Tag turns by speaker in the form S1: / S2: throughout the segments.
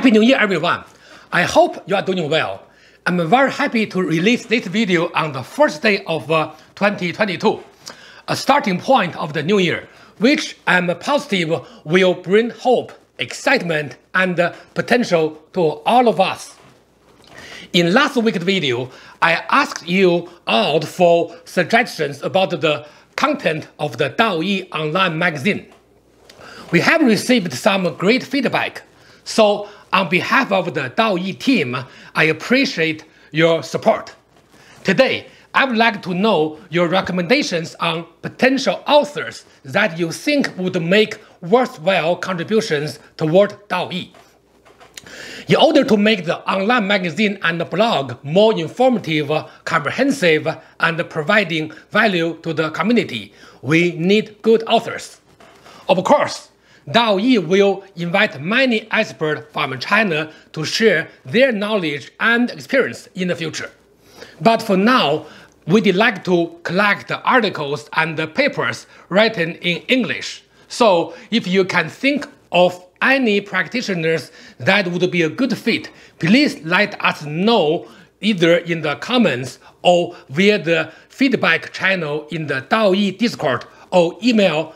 S1: Happy New Year, everyone! I hope you are doing well. I'm very happy to release this video on the first day of 2022, a starting point of the new year, which I'm positive will bring hope, excitement, and potential to all of us. In last week's video, I asked you all for suggestions about the content of the DaoYi online magazine. We have received some great feedback, so on behalf of the DaoYi team, I appreciate your support. Today, I would like to know your recommendations on potential authors that you think would make worthwhile contributions toward DaoYi. In order to make the online magazine and the blog more informative, comprehensive, and providing value to the community, we need good authors. Of course, DaoYi will invite many experts from China to share their knowledge and experience in the future. But for now, we'd like to collect the articles and the papers written in English. So if you can think of any practitioners that would be a good fit, please let us know either in the comments or via the feedback channel in the DaoYi Discord or email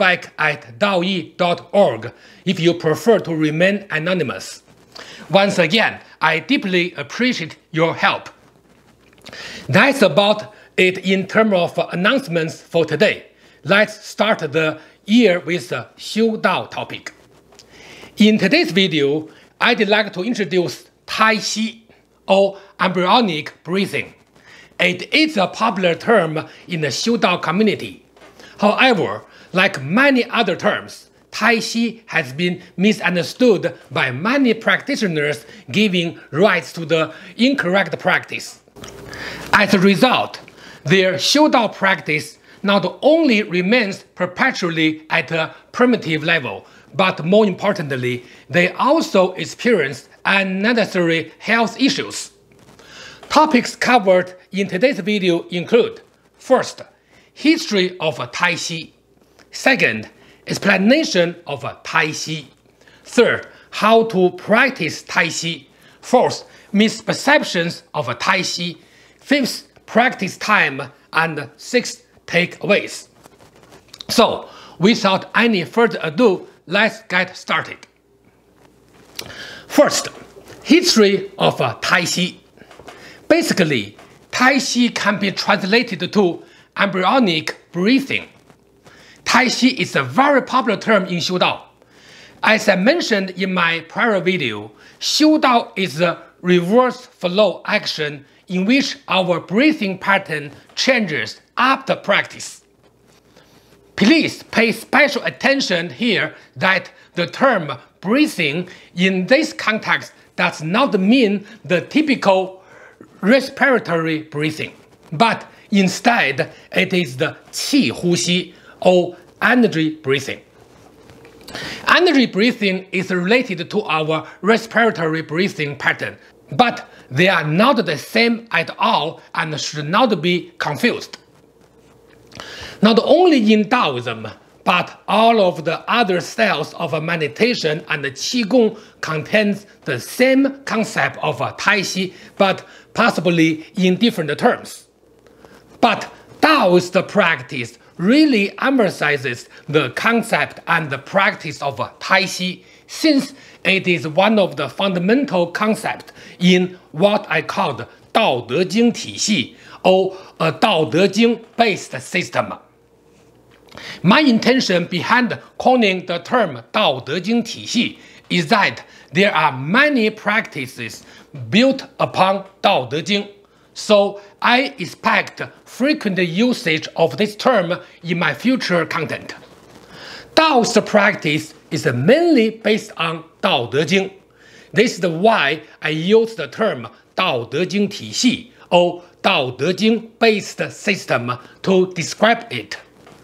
S1: feedback@daoyi.org if you prefer to remain anonymous. Once again, I deeply appreciate your help. That's about it in terms of announcements for today. Let's start the year with the Xiu Dao topic. In today's video, I'd like to introduce Tai Xi, or embryonic breathing. It is a popular term in the Xiu Dao community. However, like many other terms, Tai Xi has been misunderstood by many practitioners, giving rise to the incorrect practice. As a result, their Xiu Dao practice not only remains perpetually at a primitive level, but more importantly, they also experience unnecessary health issues. Topics covered in today's video include: first, history of Tai Xi; second, explanation of Tai Xi; third, how to practice Tai Xi; fourth, misperceptions of Tai Xi; fifth, practice time; and sixth, takeaways. So, without any further ado, let's get started. First, history of Tai Xi. Basically, Tai Xi can be translated to embryonic breathing. Tai Xi is a very popular term in Xiu Dao. As I mentioned in my prior video, Xiu Dao is a reverse flow action in which our breathing pattern changes after practice. Please pay special attention here that the term breathing in this context does not mean the typical respiratory breathing, but instead it is the qi huxi, or energy breathing. Energy breathing is related to our respiratory breathing pattern, but they are not the same at all and should not be confused. Not only in Taoism, but all of the other styles of meditation and Qigong contains the same concept of Tai Xi, but possibly in different terms. But Taoist practice really emphasizes the concept and the practice of Tai Xi, since it is one of the fundamental concepts in what I called Dao De Jing 体系, or a Dao De Jing based system. My intention behind coining the term Dao De Jing 体系 is that there are many practices built upon Dao De Jing, so I expect frequent usage of this term in my future content. Taoist practice is mainly based on Dao De Jing. This is why I use the term Dao De Jing 体系, or Dao De Jing based system to describe it.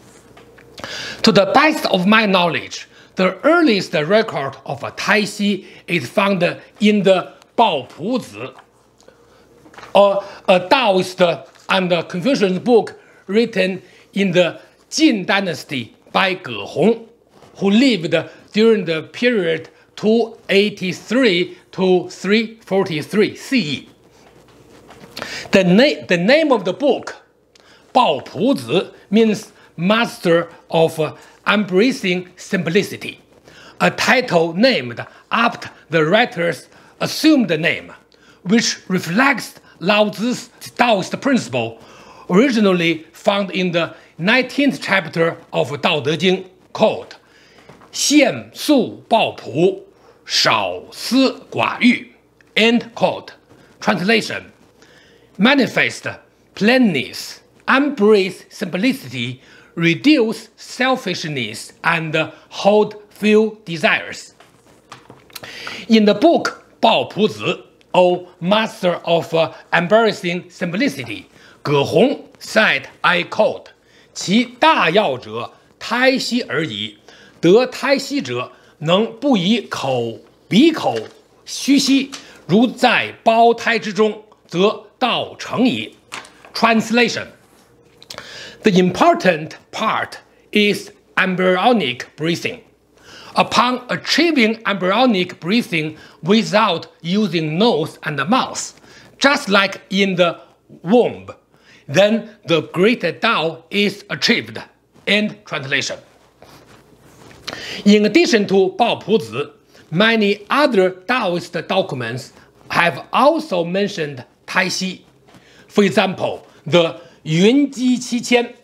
S1: To the best of my knowledge, the earliest record of Tai Xi is found in the Bao Pu Zi, a Taoist and Confucian book written in the Jin Dynasty by Ge Hong, who lived during the period 283 to 343 CE. The name of the book, 抱朴子, means master of embracing simplicity, a title named after the writer's assumed name, which reflects Lao Tzu's Taoist principle, originally found in the 19th chapter of Dao De Jing, called 现素抱朴，少思寡欲, end quote. Translation: manifest plainness, embrace simplicity, reduce selfishness, and hold few desires. In the book 抱朴子, O Master of Embracing Simplicity, 葛洪 said, I quote, 其大要者，胎息而已。得胎息者，能不以鼻口虚息，如在胞胎之中，则道成矣。Translation: the important part is embryonic breathing. Upon achieving embryonic breathing without using nose and mouth, just like in the womb, then the great Tao is achieved. End translation. In addition to 抱朴子, many other Taoist documents have also mentioned Tai Xi. For example, the Yun Ji Qi Qian,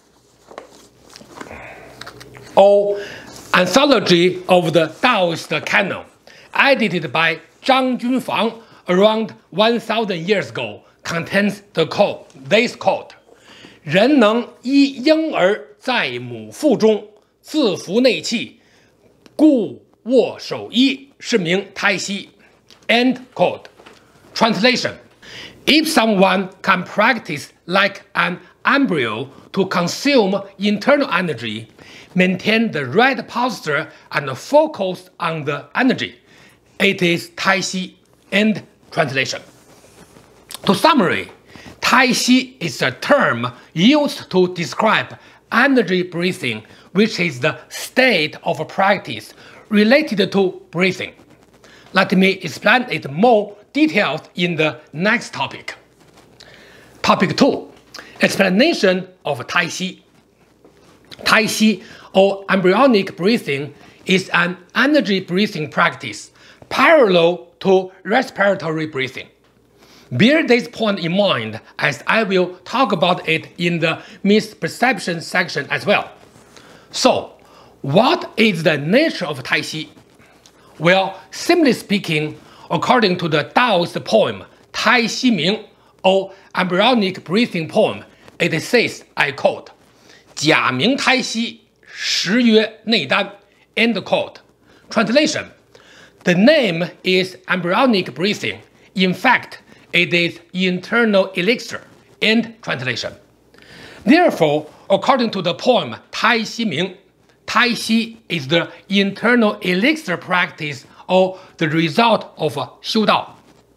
S1: or Anthology of the Taoist Canon, edited by Zhang Junfang around 1,000 years ago, contains this quote: 人能依婴儿在母腹中，自服内气，故握手一，是名胎息。End quote. Translation: if someone can practice like an embryo to consume internal energy, maintain the right posture and focus on the energy, it is Tai Xi. End translation. To summary, Tai Xi is a term used to describe energy breathing, which is the state of practice related to breathing. Let me explain it more detailed in the next topic. Topic 2. Explanation of Tai Xi. Tai Xi, or embryonic breathing, is an energy breathing practice parallel to respiratory breathing. Bear this point in mind, as I will talk about it in the misperception section as well. So, what is the nature of Tai Xi? Well, simply speaking, according to the Taoist poem Tai Xi Ming, or embryonic breathing poem, it says, I quote, 假名胎息，实曰内丹. End quote. Translation: the name is embryonic breathing. In fact, it is internal elixir. End translation. Therefore, according to the poem Tai Xi Ming, Tai Xi is the internal elixir practice or the result of Xiu Dao.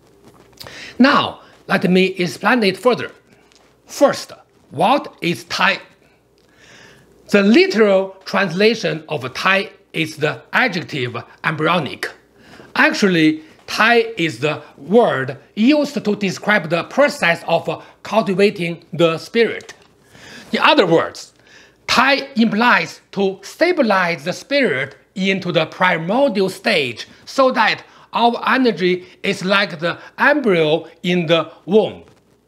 S1: Now, let me explain it further. First, what is Tai? The literal translation of Tai is the adjective embryonic. Actually, Tai is the word used to describe the process of cultivating the spirit. In other words, Tai implies to stabilize the spirit into the primordial stage so that our energy is like the embryo in the womb.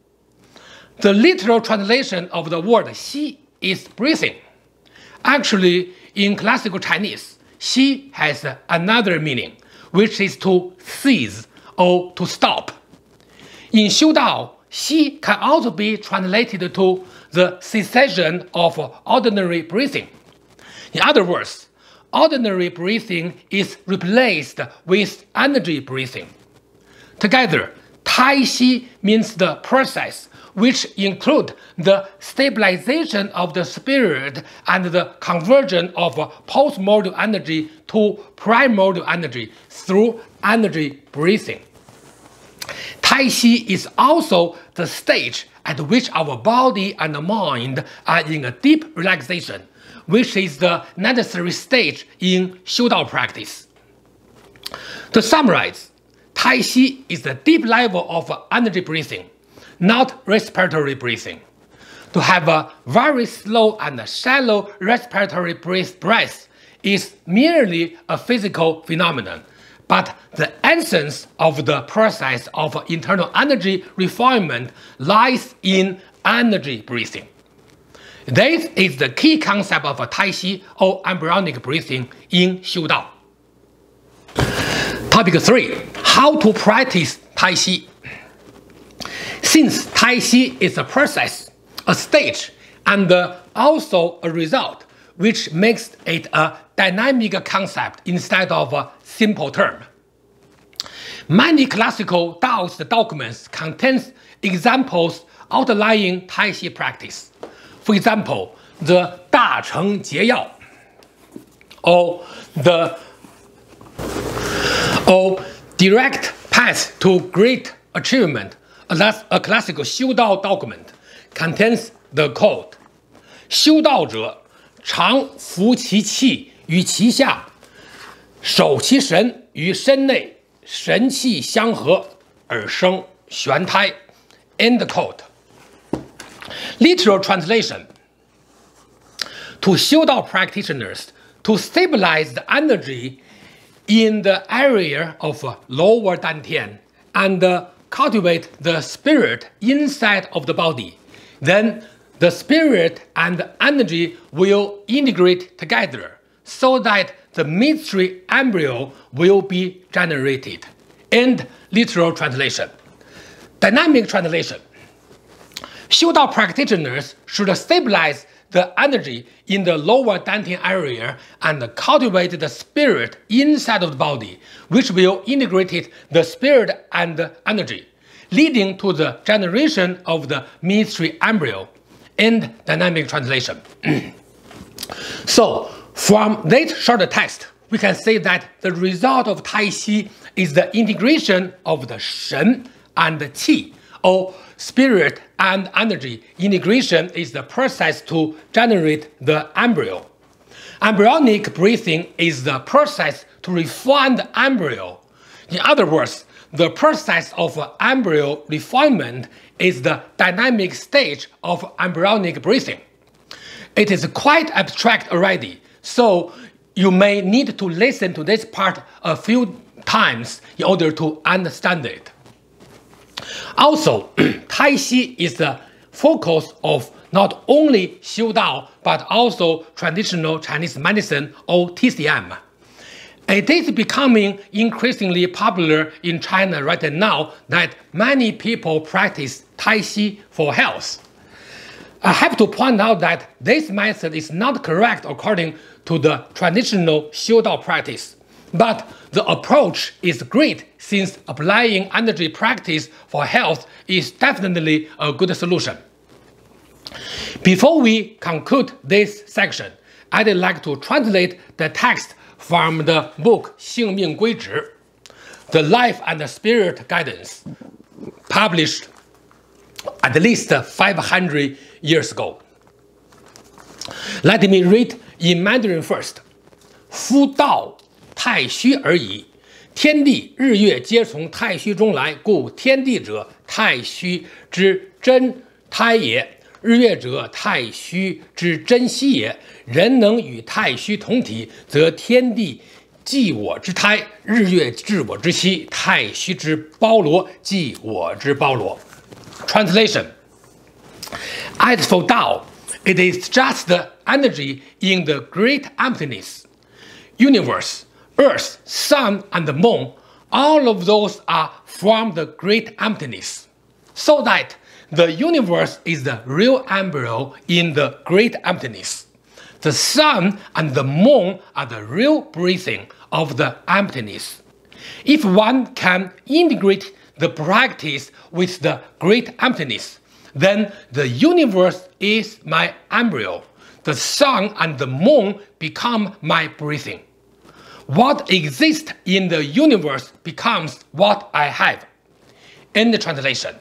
S1: The literal translation of the word Xi is breathing. Actually, in classical Chinese, Xi has another meaning, which is to cease or to stop. In Xiu Dao, Xi can also be translated to the cessation of ordinary breathing. In other words, ordinary breathing is replaced with energy breathing. Together, Tai Xi means the process which include the stabilization of the spirit and the conversion of postmortal energy to primordial energy through energy breathing. Tai Xi is also the stage at which our body and mind are in a deep relaxation, which is the necessary stage in Xiu Dao practice. To summarize, Tai Chi is the deep level of energy breathing, not respiratory breathing. To have a very slow and shallow respiratory breath is merely a physical phenomenon, but the essence of the process of internal energy refinement lies in energy breathing. This is the key concept of Tai Chi or embryonic breathing in Xiu Dao. Topic 3. How to practice Tai Chi. Since Tai Chi is a process, a stage, and also a result, which makes it a dynamic concept instead of a simple term. Many classical Taoist documents contain examples outlining Tai Chi practice. For example, the Da Cheng Jie Yao, or Direct Path to Great Achievement, a classical Xiu Dao document, contains the quote, 修道者常服其气于其下，守其神于身内，神气相合而生玄胎. End quote. Literal translation. To Xiu Dao practitioners, to stabilize the energy in the area of lower dantian and cultivate the spirit inside of the body, then the spirit and the energy will integrate together so that the mystery embryo will be generated. End literal translation. Dynamic translation. Xiu Dao practitioners should stabilize the energy in the lower dantian area and cultivate the spirit inside of the body, which will integrate the spirit and energy, leading to the generation of the mystery embryo. End dynamic translation. So, from this short text, we can say that the result of Tai Chi is the integration of the Shen and the Qi, or spirit and energy. Integration is the process to generate the embryo. Embryonic breathing is the process to refine the embryo. In other words, the process of embryo refinement is the dynamic stage of embryonic breathing. It is quite abstract already, so you may need to listen to this part a few times in order to understand it. Also, Tai Chi is the focus of not only Xiu Dao, but also traditional Chinese medicine or TCM. It is becoming increasingly popular in China right now that many people practice Tai Chi for health. I have to point out that this method is not correct according to the traditional Xiu Dao practice, but the approach is great since applying energy practice for health is definitely a good solution. Before we conclude this section, I'd like to translate the text from the book 性命归旨, The Life and Spirit Guidance, published at least 500 years ago. Let me read in Mandarin first. 夫道太虚而已，天地日月皆从太虚中来，故天地者，太虚之真胎也；日月者，太虚之真息也。人能与太虚同体，则天地即我之胎，日月至我之息，太虚之包罗即我之包罗。Translation. As for Tao, it is just the energy in the great emptiness. Universe, Earth, Sun, and the Moon, all of those are from the great emptiness. So that the universe is the real embryo in the great emptiness. The sun and the moon are the real breathing of the emptiness. If one can integrate the practice with the great emptiness, then the universe is my embryo. The sun and the moon become my breathing. What exists in the universe becomes what I have. End translation.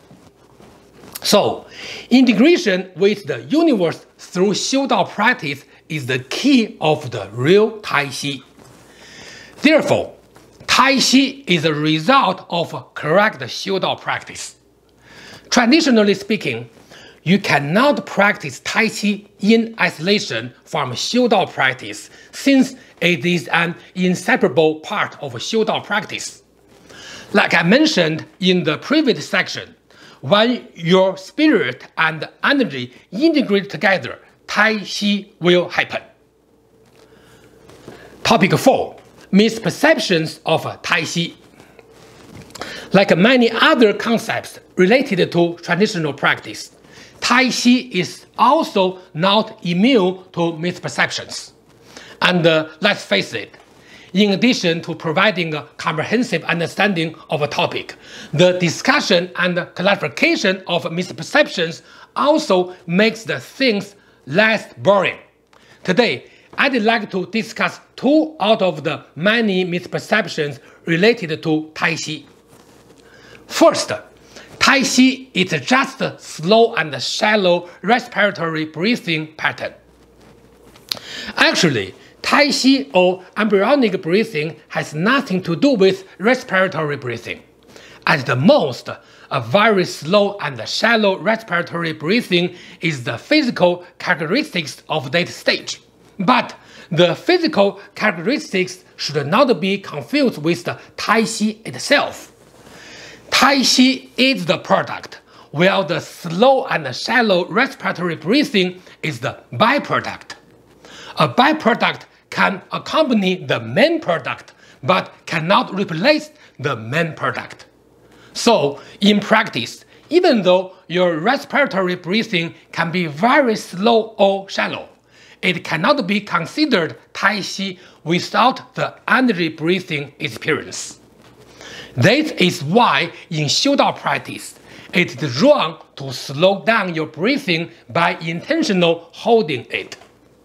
S1: So, integration with the universe through Xiu Dao practice is the key of the real Tai Chi. Therefore, Tai Chi is a result of correct Xiudao practice. Traditionally speaking, you cannot practice Tai Chi in isolation from Xiudao practice, since it is an inseparable part of Xiudao practice. Like I mentioned in the previous section, when your spirit and energy integrate together, Tai Chi will happen. Topic 4. Misperceptions of Tai Chi. Like many other concepts related to traditional practice, Tai Chi is also not immune to misperceptions. And let's face it, in addition to providing a comprehensive understanding of a topic, the discussion and clarification of misperceptions also makes the things less boring. Today, I'd like to discuss 2 out of the many misperceptions related to Tai Chi. First, Tai Chi is just a slow and shallow respiratory breathing pattern. Actually, Tai Chi or embryonic breathing has nothing to do with respiratory breathing. At the most, a very slow and shallow respiratory breathing is the physical characteristics of that stage. But the physical characteristics should not be confused with the Tai Chi itself. Tai Chi is the product, while the slow and shallow respiratory breathing is the byproduct. A byproduct can accompany the main product, but cannot replace the main product. So, in practice, even though your respiratory breathing can be very slow or shallow, it cannot be considered Tai Chi without the energy breathing experience. This is why in Xiudao practice, it is wrong to slow down your breathing by intentional holding it.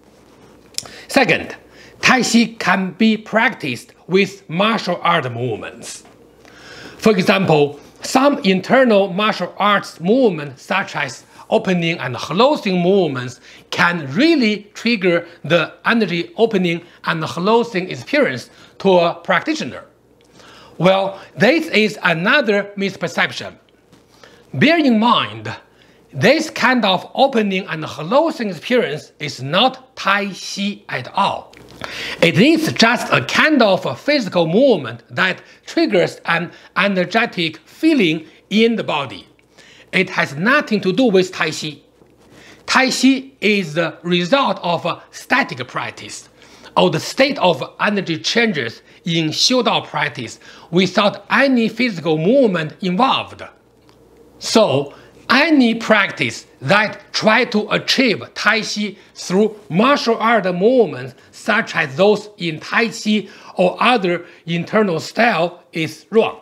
S1: Second, Tai Chi can be practiced with martial art movements. For example, some internal martial arts movements such as opening and closing movements can really trigger the energy opening and closing experience to a practitioner. Well, this is another misperception. Bear in mind, this kind of opening and closing experience is not Tai Chi at all. It is just a kind of physical movement that triggers an energetic feeling in the body. It has nothing to do with Tai Chi. Tai Chi is the result of a static practice, or the state of energy changes in Xiudao practice without any physical movement involved. So, any practice that tries to achieve Tai Chi through martial art movements such as those in Tai Chi or other internal style is wrong.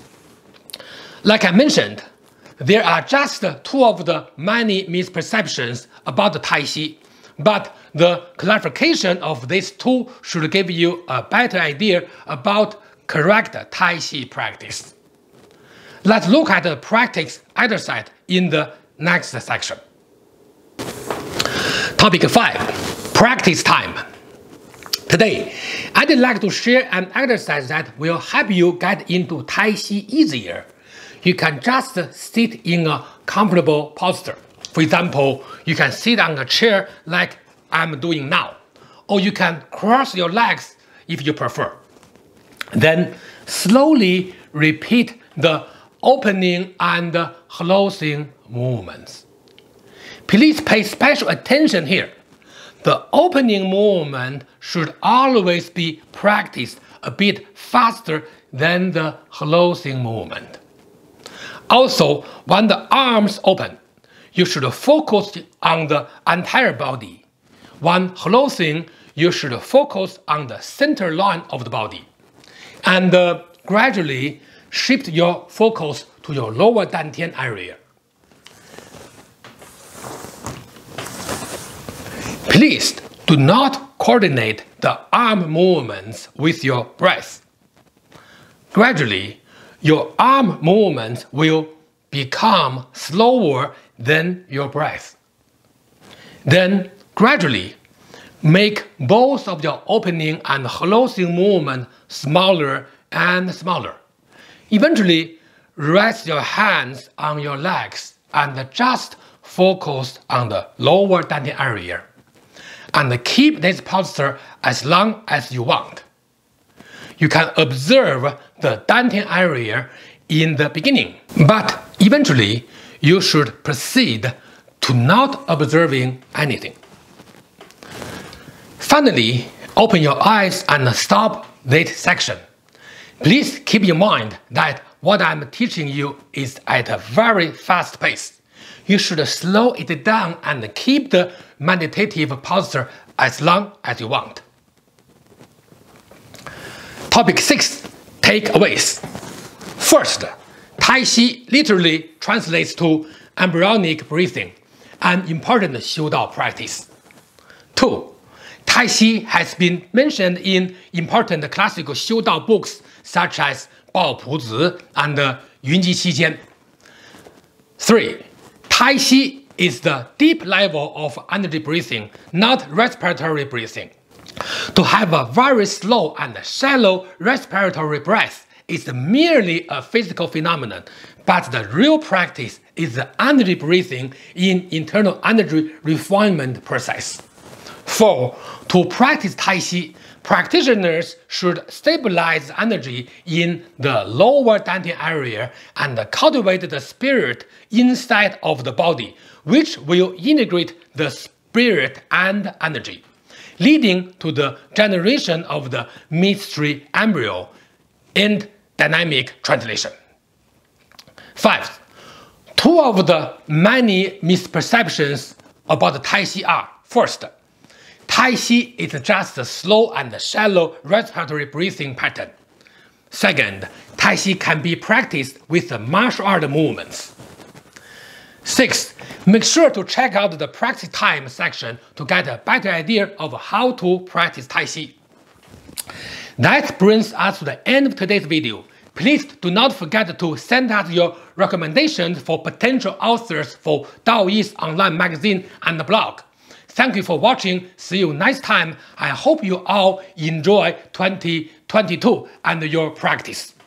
S1: Like I mentioned, there are just 2 of the many misperceptions about the Tai Chi, but the clarification of these 2 should give you a better idea about correct Tai Chi practice. Let's look at the practice exercise in the next section. Topic 5. Practice time. Today, I'd like to share an exercise that will help you get into Tai Chi easier. You can just sit in a comfortable posture. For example, you can sit on a chair like I'm doing now, or you can cross your legs if you prefer. Then slowly repeat the opening and closing movements. Please pay special attention here. The opening movement should always be practiced a bit faster than the closing movement. Also, when the arms open, you should focus on the entire body. When closing, you should focus on the center line of the body. And gradually shift your focus to your lower dantian area. Please do not coordinate the arm movements with your breath. Gradually, your arm movements will become slower than your breath. Then, gradually, make both of your opening and closing movement smaller and smaller. Eventually, rest your hands on your legs and just focus on the lower dantian area. And keep this posture as long as you want. You can observe the dantian area in the beginning, but eventually you should proceed to not observing anything. Finally, open your eyes and stop this section. Please keep in mind that what I'm teaching you is at a very fast pace. You should slow it down and keep the meditative posture as long as you want. Topic 6. Takeaways. First, Tai Chi literally translates to embryonic breathing, an important Xiu Dao practice. 2. Tai Chi has been mentioned in important classical Xiu Dao books such as Bao Pu Zi and Yunji Qi Jian. 3. Tai Chi is the deep level of energy breathing, not respiratory breathing. To have a very slow and shallow respiratory breath is merely a physical phenomenon, but the real practice is the energy breathing in internal energy refinement process. 4. To practice Tai Chi, practitioners should stabilize energy in the lower dantian area and cultivate the spirit inside of the body, which will integrate the spirit and energy, leading to the generation of the mystery embryo and dynamic translation. 5. Two of the many misperceptions about Tai Chi are: first, Tai Chi is just a slow and shallow respiratory breathing pattern. Second, Tai Chi can be practiced with the martial art movements. 6. Make sure to check out the practice time section to get a better idea of how to practice Tai Chi. That brings us to the end of today's video. Please do not forget to send us your recommendations for potential authors for Daoist online magazine and blog. Thank you for watching. See you next time. I hope you all enjoy 2022 and your practice.